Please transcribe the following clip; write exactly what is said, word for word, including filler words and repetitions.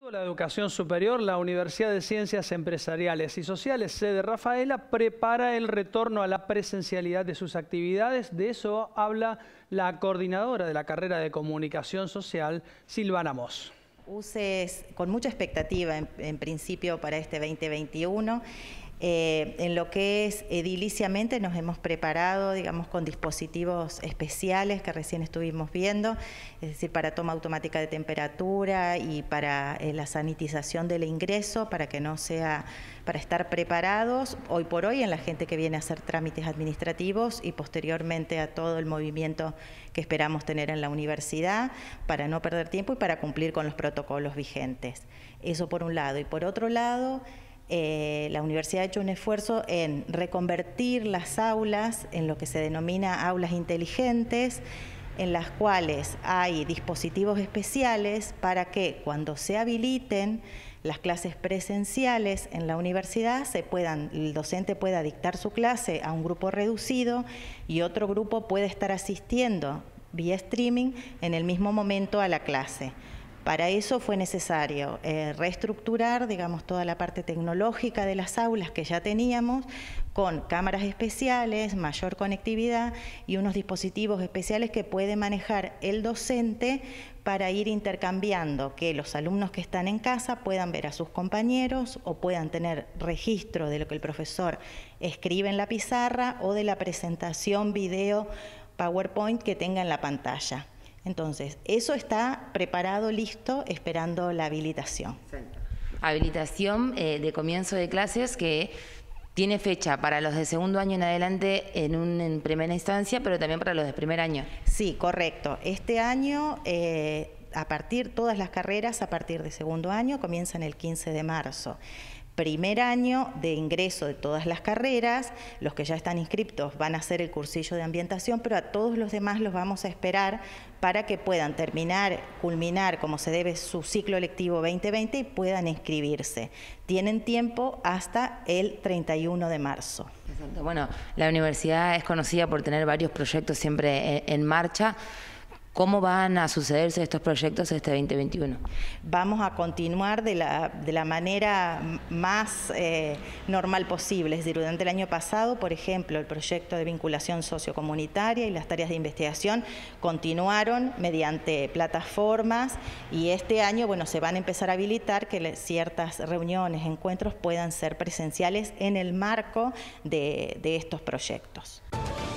La educación superior, la Universidad de Ciencias Empresariales y Sociales, sede Rafaela, prepara el retorno a la presencialidad de sus actividades. De eso habla la coordinadora de la carrera de Comunicación Social, Silvana Moss. U C E es con mucha expectativa en, en principio para este veinte veintiuno. Eh, en lo que es ediliciamente nos hemos preparado, digamos, con dispositivos especiales que recién estuvimos viendo, es decir, para toma automática de temperatura y para eh, la sanitización del ingreso, para que no sea, para estar preparados hoy por hoy en la gente que viene a hacer trámites administrativos y posteriormente a todo el movimiento que esperamos tener en la universidad, para no perder tiempo y para cumplir con los protocolos vigentes. Eso por un lado. Y por otro lado, Eh, la universidad ha hecho un esfuerzo en reconvertir las aulas en lo que se denomina aulas inteligentes, en las cuales hay dispositivos especiales para que cuando se habiliten las clases presenciales en la universidad, se puedan, el docente pueda dictar su clase a un grupo reducido y otro grupo puede estar asistiendo vía streaming en el mismo momento a la clase. Para eso fue necesario eh, reestructurar, digamos, toda la parte tecnológica de las aulas que ya teníamos, con cámaras especiales, mayor conectividad y unos dispositivos especiales que puede manejar el docente para ir intercambiando, que los alumnos que están en casa puedan ver a sus compañeros o puedan tener registro de lo que el profesor escribe en la pizarra o de la presentación video PowerPoint que tenga en la pantalla. Entonces, eso está preparado, listo, esperando la habilitación. Habilitación eh, de comienzo de clases que tiene fecha para los de segundo año en adelante en, un, en primera instancia, pero también para los de primer año. Sí, correcto. Este año, eh, a partir, todas las carreras a partir de segundo año comienzan el quince de marzo. Primer año de ingreso de todas las carreras, los que ya están inscriptos van a hacer el cursillo de ambientación, pero a todos los demás los vamos a esperar para que puedan terminar, culminar como se debe su ciclo lectivo veinte veinte y puedan inscribirse. Tienen tiempo hasta el treinta y uno de marzo. Exacto. Bueno, la universidad es conocida por tener varios proyectos siempre en, en marcha. ¿Cómo van a sucederse estos proyectos este veinte veintiuno? Vamos a continuar de la, de la manera más eh, normal posible. Es decir, durante el año pasado, por ejemplo, el proyecto de vinculación sociocomunitaria y las tareas de investigación continuaron mediante plataformas y este año, bueno, se van a empezar a habilitar que ciertas reuniones, encuentros puedan ser presenciales en el marco de, de estos proyectos.